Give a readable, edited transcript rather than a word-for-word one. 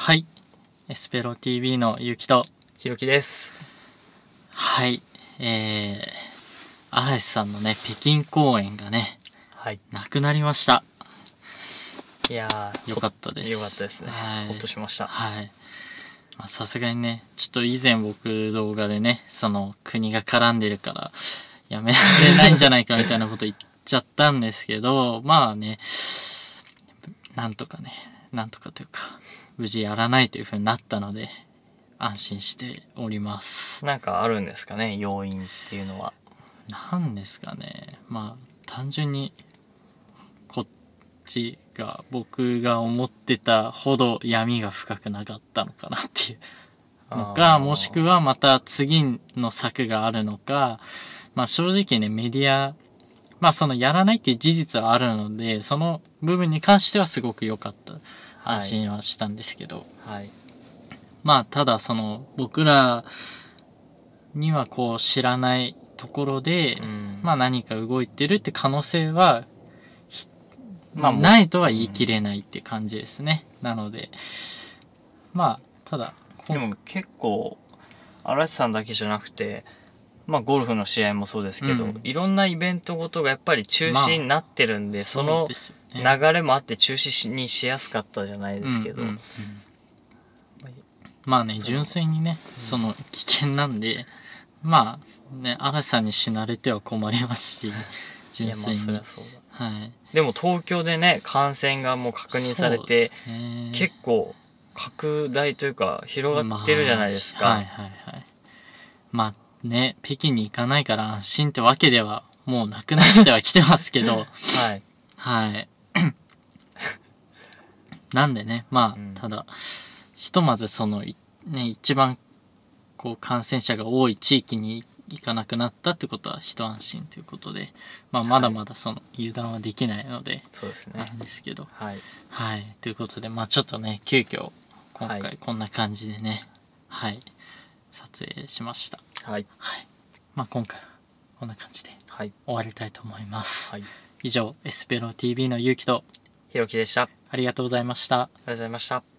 はい、エスペロ TV のゆうきとひろきです。 はい、嵐さんのね、北京公演がね、 はい。 なくなりました。 いやー、 よかったです。 よかったですね。ほっとしました。 はい。さすがにね、ちょっと以前僕動画でね、その国が絡んでるからやめられないんじゃないかみたいなこと言っちゃったんですけど、まあね、なんとかというか、無事やらないという風になったので、安心しております。 なんかあるんですかね、要因っていうのは。 なんですかね。単純に、こっちが、僕が思ってたほど闇が深くなかったのかなっていうのか、もしくはまた次の策があるのか、正直ね、メディア、そのやらないっていう事実はあるので、その部分に関してはすごく良かった。安心はしたんですけど。 はい。 ただその、僕らにはこう知らないところで、何か動いてるって可能性は、ないとは言い切れないって感じですね。なので、ただ、 でも結構、嵐さんだけじゃなくて、ゴルフの試合もそうですけど、いろんなイベントごとがやっぱり中止になってるんで、その流れもあって中止にしやすかったじゃないですけど。 純粋にね、その危険なんで、嵐さんに死なれては困りますし、純粋に。 いや、そうだ。はい。でも東京でね、感染がもう確認されて、結構拡大というか広がってるじゃないですか。 北京に行かないから安心ってわけではもうなくなってはきてますけど、はい。なんでね、ただ、ひとまずその、一番こう感染者が多い地域に行かなくなったってことは一安心ということで、まだまだその油断はできないので、 そうですね。 なんですけど、 はい。 ということで、ちょっとね、急遽、今回こんな感じでね、撮影しました。 はい。 今回はこんな感じで終わりたいと思います。 はい。 以上、エスペロ TV のゆうきとひろきでした。 ありがとうございました。 ありがとうございました。